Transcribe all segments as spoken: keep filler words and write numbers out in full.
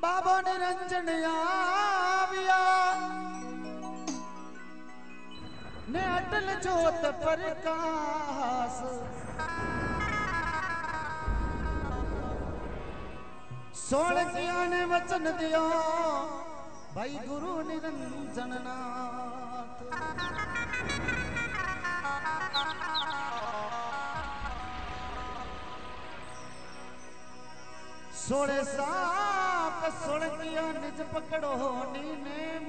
बाबा निरंजन आविया ने अटल जोत प्रकाश सोलकिया ने वचन दिया भाई गुरु निरंजन नाथ। सोले साप सोलकिया निज पकड़ो नी नेम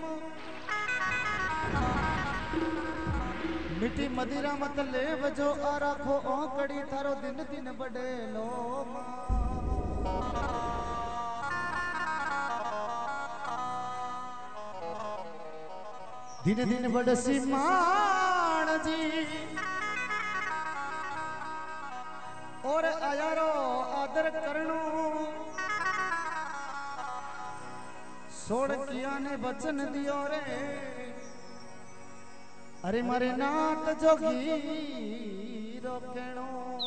मिट्टी मदिरा मत ले बजो आ रखो औकड़ी थारो दिन दिन बड़े लो दिन दिन बड़सी मान जी और आयारो आदर करनो सोलकिया ने वचन दियो रे अरे मारे नाथ जोगी रोकेणो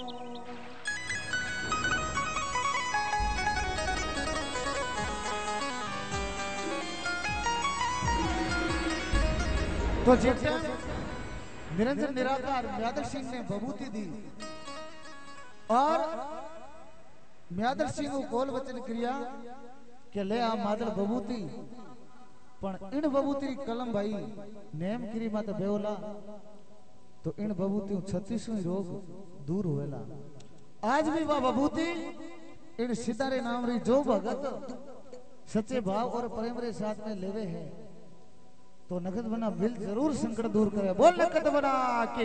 तो जिसे निरंजन निराकार म्यादर सिंह ने बबूती दी और म्यादर सिंह को कोल वचन क्रिया के ले आ मादर बबूती पण इन बबूती कलम भाई नेम करी मात बेवला तो इन बबूती छत्तीसवीं रोग दूर होवेला। आज भी वह बबूती इन सितारे नाम री जो भगत सच्चे भाव और प्रेम रे साथ में लेवे है तो नगद बना बिल जरूर संकट दूर करे। बोल नगद बना की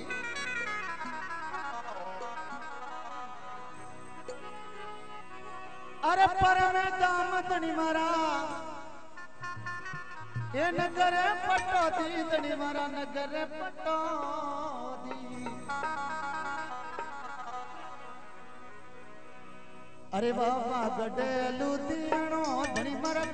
अरे परम दाम धनी मारा ये नगर पटो दी धनी मारा नगर पटो दी। अरे बाबा गडे लुधियानो धनी मारा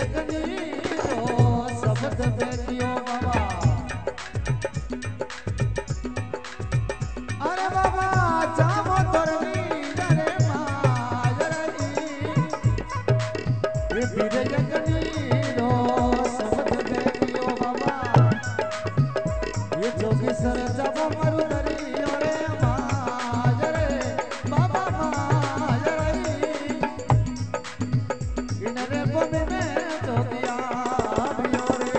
यज्ञनी रो शब्द बेटियो बाबा अरे बाबा जामो तरनी रे मायरी ये वीर यज्ञनी रो शब्द बेटियो बाबा ये जोगी सर जब मरु दरी रे मायरे बाबा मायरी इन रे बने में जोगिया भियो रे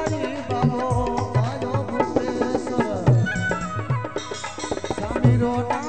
रोना